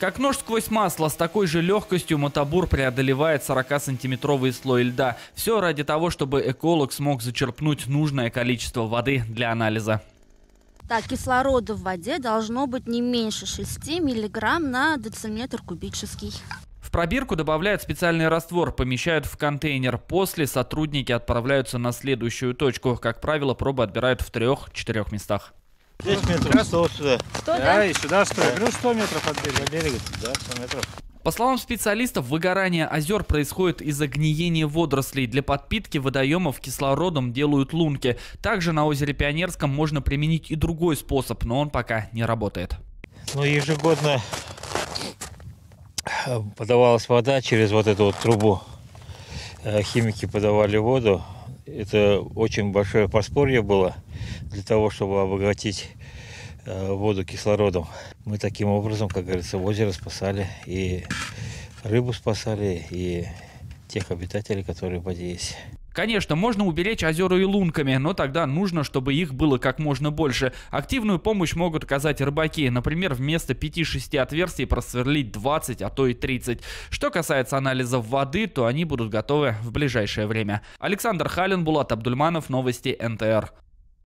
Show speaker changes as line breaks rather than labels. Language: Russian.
Как нож сквозь масло, с такой же легкостью мотобур преодолевает 40-сантиметровый слой льда. Все ради того, чтобы эколог смог зачерпнуть нужное количество воды для анализа.
Так, кислорода в воде должно быть не меньше 6 миллиграмм на дециметр кубический.
В пробирку добавляют специальный раствор, помещают в контейнер. После сотрудники отправляются на следующую точку. Как правило, пробы отбирают в 3-4 местах.
10 метров, 100 сюда.
100,
да? И сюда 100. Ну, 100 метров от берега. Да, 100 метров.
По словам специалистов, выгорание озер происходит из-за гниения водорослей. Для подпитки водоемов кислородом делают лунки. Также на озере Пионерском можно применить и другой способ, но он пока не работает.
Ну, ежегодно подавалась вода через вот эту вот трубу. Химики подавали воду. Это очень большое подспорье было для того, чтобы обогатить воду кислородом. Мы таким образом, как говорится, озеро спасали, и рыбу спасали, и тех обитателей, которые в воде есть.
Конечно, можно уберечь озера и лунками, но тогда нужно, чтобы их было как можно больше. Активную помощь могут оказать рыбаки. Например, вместо 5-6 отверстий просверлить 20, а то и 30. Что касается анализов воды, то они будут готовы в ближайшее время. Александр Халин, Булат Абдульманов, новости НТР.